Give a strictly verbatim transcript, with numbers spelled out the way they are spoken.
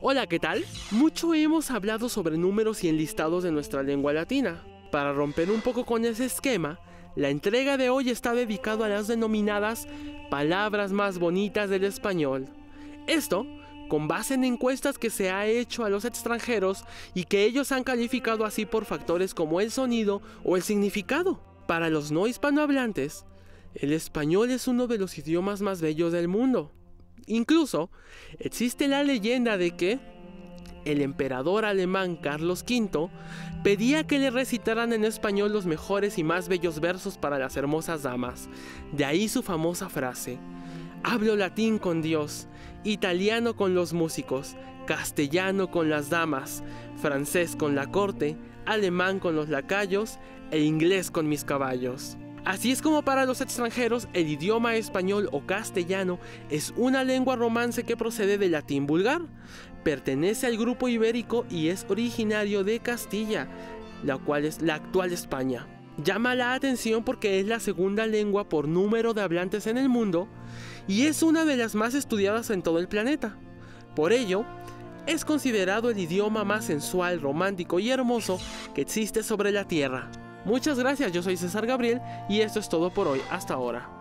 Hola, ¿qué tal? Mucho hemos hablado sobre números y enlistados de nuestra lengua latina. Para romper un poco con ese esquema, la entrega de hoy está dedicada a las denominadas palabras más bonitas del español. Esto, con base en encuestas que se ha hecho a los extranjeros y que ellos han calificado así por factores como el sonido o el significado. Para los no hispanohablantes, el español es uno de los idiomas más bellos del mundo. Incluso, existe la leyenda de que el emperador alemán Carlos quinto pedía que le recitaran en español los mejores y más bellos versos para las hermosas damas. De ahí su famosa frase: hablo latín con Dios, italiano con los músicos, castellano con las damas, francés con la corte, alemán con los lacayos e inglés con mis caballos. Así es como para los extranjeros el idioma español o castellano es una lengua romance que procede del latín vulgar, pertenece al grupo ibérico y es originario de Castilla, la cual es la actual España. Llama la atención porque es la segunda lengua por número de hablantes en el mundo y es una de las más estudiadas en todo el planeta. Por ello, es considerado el idioma más sensual, romántico y hermoso que existe sobre la Tierra. Muchas gracias, yo soy César Gabriel y esto es todo por hoy, hasta ahora.